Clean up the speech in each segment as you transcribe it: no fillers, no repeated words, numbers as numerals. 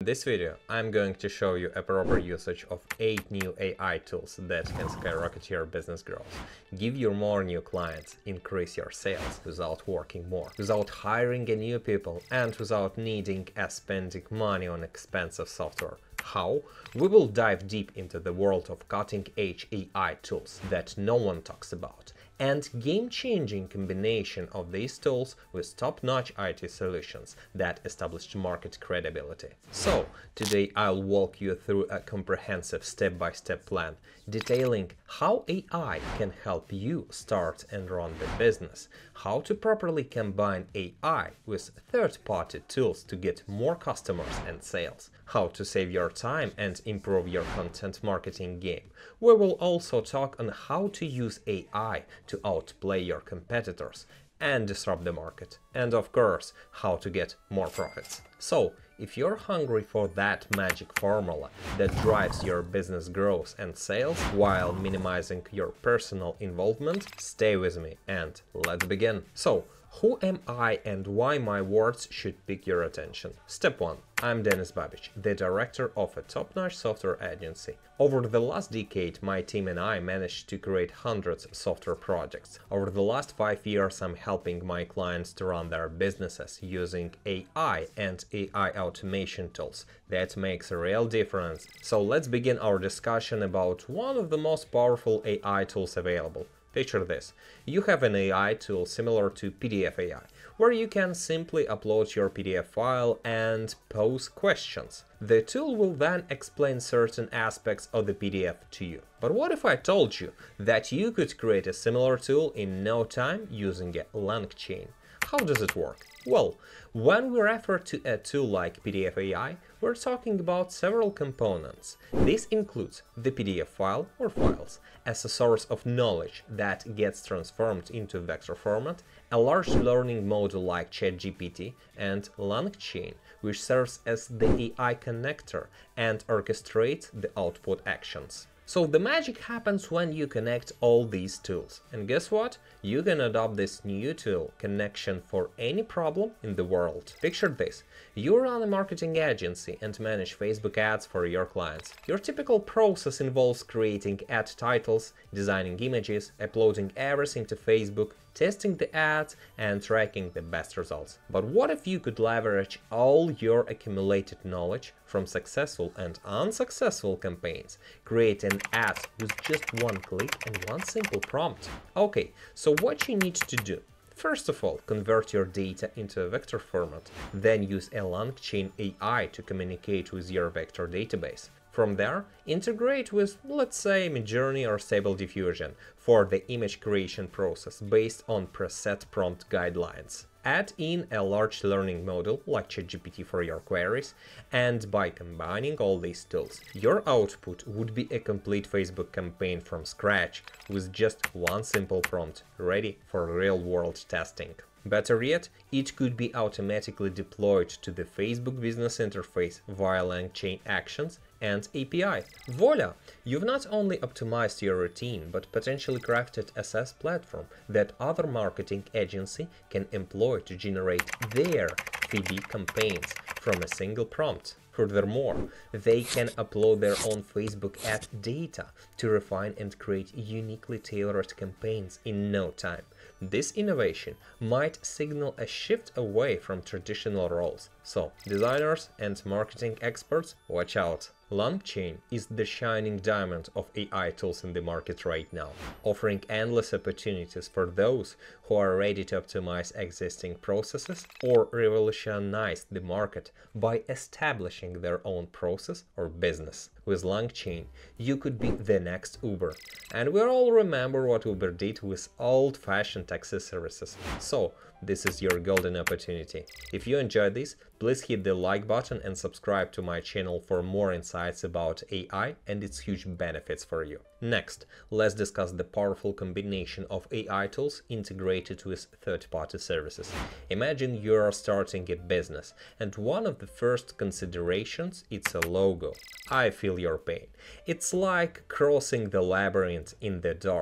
this video, I'm going to show you a proper usage of 8 new AI tools that can skyrocket your business growth, give you more new clients, increase your sales without working more, without hiring a new people, and without needing and spending money on expensive software. How? We will dive deep into the world of cutting-edge AI tools that no one talks about, and game-changing combination of these tools with top-notch IT solutions that established market credibility. So, today I'll walk you through a comprehensive step-by-step plan detailing how AI can help you start and run the business, how to properly combine AI with third-party tools to get more customers and sales, how to save your time and improve your content marketing game. We will also talk on how to use AI to outplay your competitors and disrupt the market, and of course, how to get more profits. So, if you're hungry for that magic formula that drives your business growth and sales while minimizing your personal involvement, stay with me and let's begin. So, who am I and why my words should pique your attention? Step 1. I'm Denis Babic, the director of a top-notch software agency. Over the last decade, my team and I managed to create hundreds of software projects. Over the last 5 years, I'm helping my clients to run their businesses using AI and AI automation tools. That makes a real difference. So let's begin our discussion about one of the most powerful AI tools available. Picture this. You have an AI tool similar to PDF AI, where you can simply upload your PDF file and pose questions. The tool will then explain certain aspects of the PDF to you. But what if I told you that you could create a similar tool in no time using a LangChain? How does it work? Well, when we refer to a tool like PDF AI, we're talking about several components. This includes the PDF file or files as a source of knowledge that gets transformed into vector format, a large learning model like ChatGPT, and LangChain, which serves as the AI connector and orchestrates the output actions. So the magic happens when you connect all these tools. And guess what? You can adopt this new tool connection for any problem in the world. Picture this. You run a marketing agency and manage Facebook ads for your clients. Your typical process involves creating ad titles, designing images, uploading everything to Facebook, testing the ads, and tracking the best results. But what if you could leverage all your accumulated knowledge from successful and unsuccessful campaigns, create an ad with just one click and one simple prompt? Okay, so what you need to do? First of all, convert your data into a vector format, then use a LangChain AI to communicate with your vector database. From there, integrate with, let's say, Midjourney or Stable Diffusion for the image creation process based on preset prompt guidelines. Add in a large learning model like ChatGPT for your queries, and by combining all these tools, your output would be a complete Facebook campaign from scratch with just one simple prompt, ready for real-world testing. Better yet, it could be automatically deployed to the Facebook business interface via LangChain actions and API. Voila! You've not only optimized your routine, but potentially crafted a SaaS platform that other marketing agency can employ to generate their FB campaigns from a single prompt. Furthermore, they can upload their own Facebook ad data to refine and create uniquely tailored campaigns in no time. This innovation might signal a shift away from traditional roles. So, designers and marketing experts, watch out! LangChain is the shining diamond of AI tools in the market right now, offering endless opportunities for those who are ready to optimize existing processes or revolutionize the market by establishing their own process or business. With LangChain, you could be the next Uber. And we all remember what Uber did with old-fashioned taxi services. So, this is your golden opportunity. If you enjoyed this, please hit the like button and subscribe to my channel for more insights about AI and its huge benefits for you. Next, let's discuss the powerful combination of AI tools integrated with third-party services. Imagine you are starting a business, and one of the first considerations is a logo. I feel your pain. It's like crossing the labyrinth in the dark.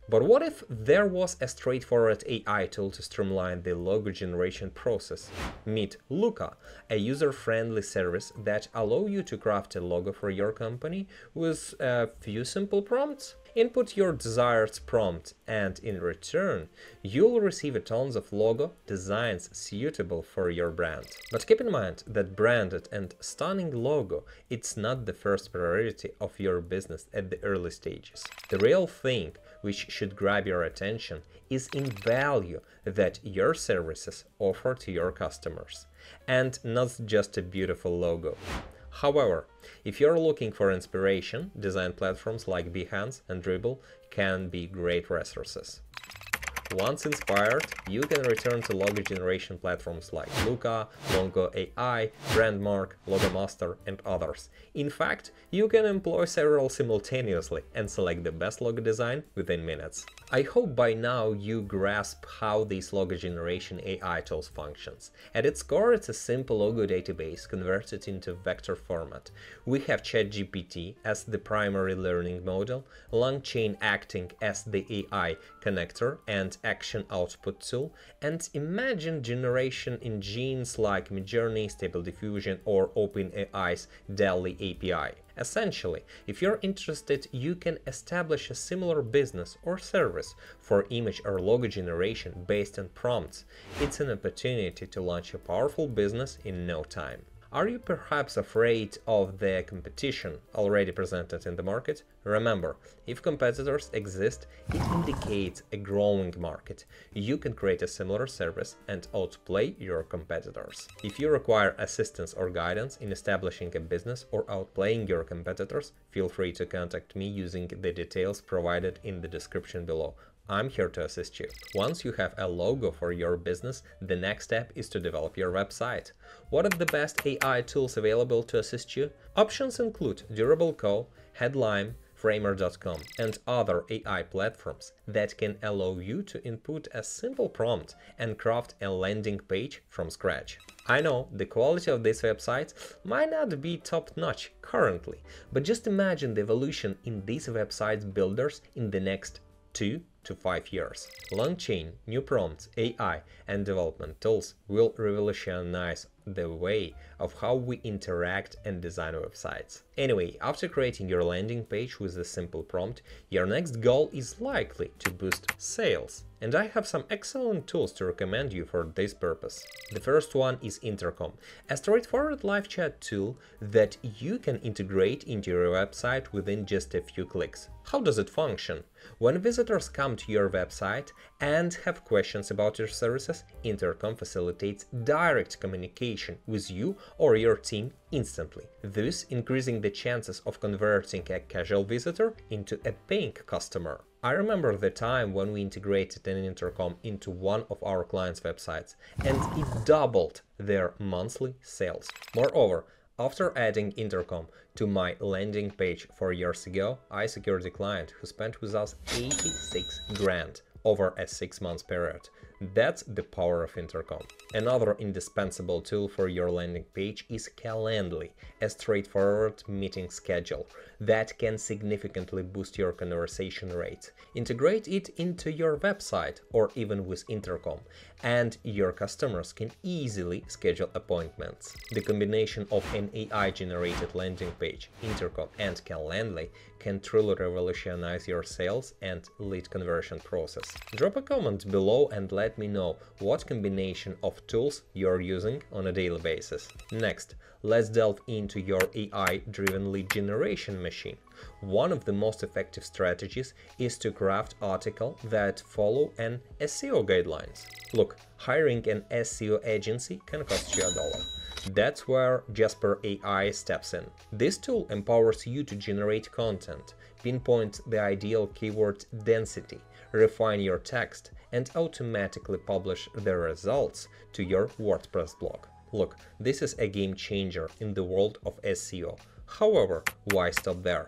But what if there was a straightforward AI tool to streamline the logo generation process? Meet Luca, a user-friendly service that allows you to craft a logo for your company with a few simple prompts. Input your desired prompt, and in return, you'll receive tons of logo designs suitable for your brand. But keep in mind that branded and stunning logo, it's not the first priority of your business at the early stages. The real thing which should grab your attention is in value that your services offer to your customers, and not just a beautiful logo. However, if you're looking for inspiration, design platforms like Behance and Dribbble can be great resources. Once inspired, you can return to logo generation platforms like Luca, Mongo AI, Brandmark, Logomaster, and others. In fact, you can employ several simultaneously and select the best logo design within minutes. I hope by now you grasp how this logo generation AI tools functions. At its core, it's a simple logo database converted into vector format. We have ChatGPT as the primary learning model, LangChain acting as the AI connector and action output tool, and imagine generation engines like Midjourney, Stable Diffusion, or OpenAI's DALL-E API. Essentially, if you're interested, you can establish a similar business or service for image or logo generation based on prompts. It's an opportunity to launch a powerful business in no time. Are you perhaps afraid of the competition already presented in the market? Remember, if competitors exist, it indicates a growing market. You can create a similar service and outplay your competitors. If you require assistance or guidance in establishing a business or outplaying your competitors, feel free to contact me using the details provided in the description below. I'm here to assist you. Once you have a logo for your business, the next step is to develop your website. What are the best AI tools available to assist you? Options include Durable Co, Headline, Framer.com, and other AI platforms that can allow you to input a simple prompt and craft a landing page from scratch. I know the quality of these websites might not be top-notch currently, but just imagine the evolution in these website builders in the next 2 to 5 years. LangChain, new prompts, AI, and development tools will revolutionize the way of how we interact and design websites. Anyway, after creating your landing page with a simple prompt, your next goal is likely to boost sales. And I have some excellent tools to recommend you for this purpose. The first one is Intercom, a straightforward live chat tool that you can integrate into your website within just a few clicks. How does it function? When visitors come to your website and have questions about your services, Intercom facilitates direct communication with you or your team instantly, thus increasing the chances of converting a casual visitor into a paying customer. I remember the time when we integrated an Intercom into one of our clients' websites, and it doubled their monthly sales. Moreover, after adding Intercom to my landing page 4 years ago, I secured a client who spent with us 86 grand over a 6-month period. That's the power of Intercom. Another indispensable tool for your landing page is Calendly, a straightforward meeting schedule that can significantly boost your conversation rate. Integrate it into your website or even with Intercom, and your customers can easily schedule appointments. The combination of an AI-generated landing page, Intercom, and Calendly can truly revolutionize your sales and lead conversion process. Drop a comment below and let me know what combination of tools you're using on a daily basis. Next, let's delve into your AI-driven lead generation machine. One of the most effective strategies is to craft articles that follow an SEO guidelines. Look, hiring an SEO agency can cost you $1. That's where Jasper AI steps in. This tool empowers you to generate content, pinpoint the ideal keyword density, refine your text, and automatically publish the results to your WordPress blog. Look, this is a game changer in the world of SEO. However, why stop there?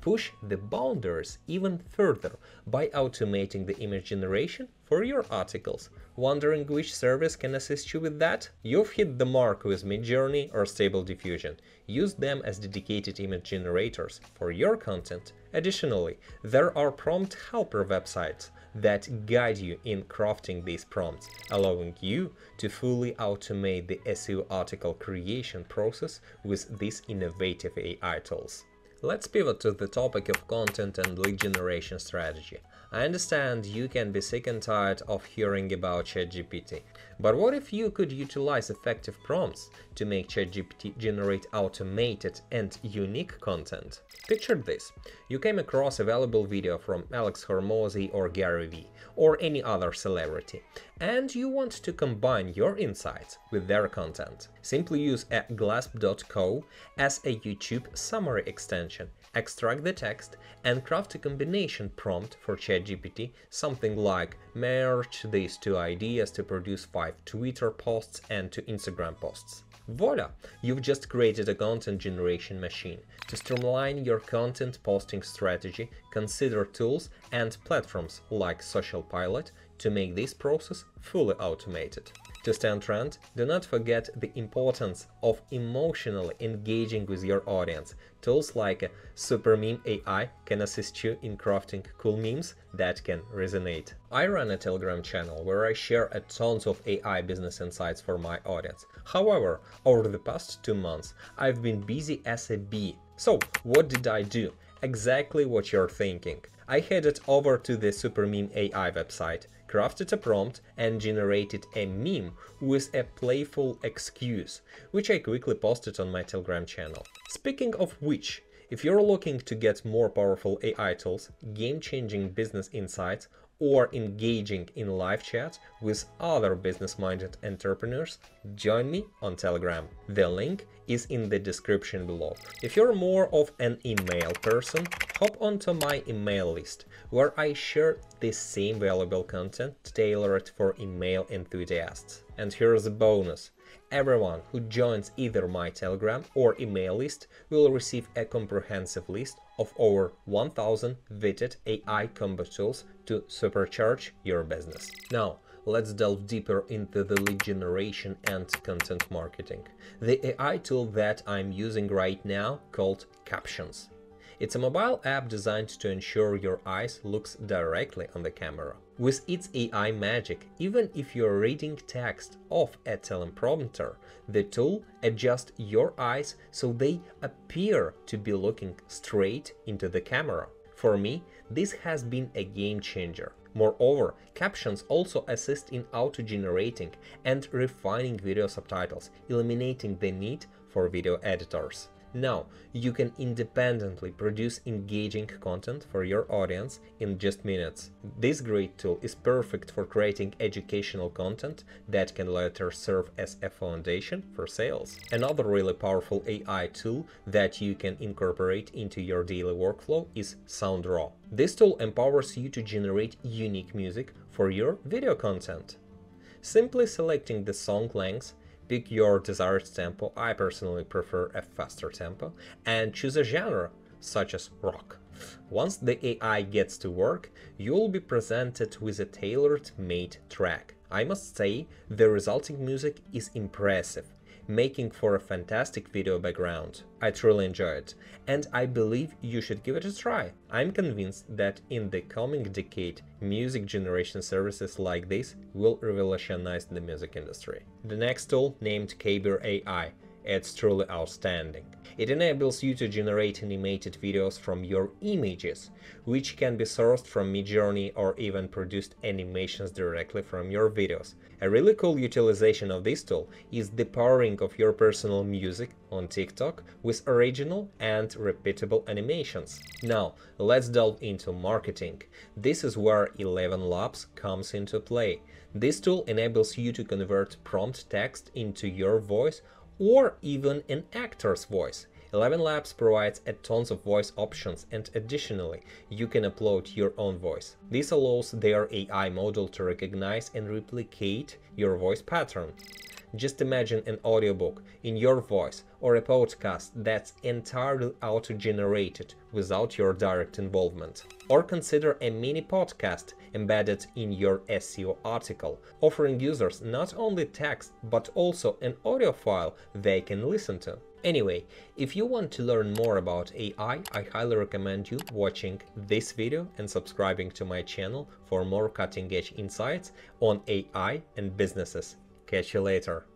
Push the boundaries even further by automating the image generation for your articles. Wondering which service can assist you with that? You've hit the mark with Midjourney or Stable Diffusion. Use them as dedicated image generators for your content. Additionally, there are prompt helper websites that guide you in crafting these prompts, allowing you to fully automate the SEO article creation process with these innovative AI tools. Let's pivot to the topic of content and lead generation strategy. I understand you can be sick and tired of hearing about ChatGPT, but what if you could utilize effective prompts to make ChatGPT generate automated and unique content? Picture this. You came across a valuable video from Alex Hormozy or Gary Vee or any other celebrity, and you want to combine your insights with their content. Simply use a glasp.co as a YouTube summary extension, extract the text, and craft a combination prompt for ChatGPT, something like merge these two ideas to produce 5 Twitter posts and 2 Instagram posts. Voila! You've just created a content generation machine. To streamline your content posting strategy, consider tools and platforms like Social Pilot to make this process fully automated. To stay on trend, do not forget the importance of emotionally engaging with your audience. Tools like Super Meme AI can assist you in crafting cool memes that can resonate. I run a Telegram channel where I share a tons of AI business insights for my audience. However, over the past 2 months, I've been busy as a bee. So, what did I do? Exactly what you're thinking. I headed over to the Super Meme AI website, crafted a prompt and generated a meme with a playful excuse, which I quickly posted on my Telegram channel. Speaking of which, if you're looking to get more powerful AI tools, game-changing business insights, or engaging in live chat with other business-minded entrepreneurs, join me on Telegram. The link is in the description below. If you're more of an email person, hop onto my email list, where I share the same valuable content tailored for email enthusiasts. And here's a bonus. Everyone who joins either my Telegram or email list will receive a comprehensive list of over 1000 vetted AI combo tools to supercharge your business. Now, let's delve deeper into the lead generation and content marketing. The AI tool that I'm using right now called Captions. It's a mobile app designed to ensure your eyes looks directly on the camera. With its AI magic, even if you're reading text off a teleprompter, the tool adjusts your eyes so they appear to be looking straight into the camera. For me, this has been a game changer. Moreover, Captions also assist in auto-generating and refining video subtitles, eliminating the need for video editors. Now, you can independently produce engaging content for your audience in just minutes. This great tool is perfect for creating educational content that can later serve as a foundation for sales. Another really powerful AI tool that you can incorporate into your daily workflow is SoundRaw. This tool empowers you to generate unique music for your video content. Simply selecting the song length, pick your desired tempo, I personally prefer a faster tempo, and choose a genre, such as rock. Once the AI gets to work, you'll be presented with a tailor-made track. I must say, the resulting music is impressive, making for a fantastic video background. I truly enjoy it, and I believe you should give it a try. I'm convinced that in the coming decade, music generation services like this will revolutionize the music industry. The next tool, named Kabir AI, it's truly outstanding. It enables you to generate animated videos from your images, which can be sourced from Midjourney or even produced animations directly from your videos. A really cool utilization of this tool is the powering of your personal music on TikTok with original and repeatable animations. Now, let's delve into marketing. This is where 11 Labs comes into play. This tool enables you to convert prompt text into your voice or even an actor's voice. 11 Labs provides a tons of voice options, and additionally, you can upload your own voice. This allows their AI model to recognize and replicate your voice pattern. Just imagine an audiobook in your voice or a podcast that's entirely auto-generated without your direct involvement. Or consider a mini podcast embedded in your SEO article, offering users not only text but also an audio file they can listen to. Anyway, if you want to learn more about AI, I highly recommend you watching this video and subscribing to my channel for more cutting-edge insights on AI and businesses. Catch you later.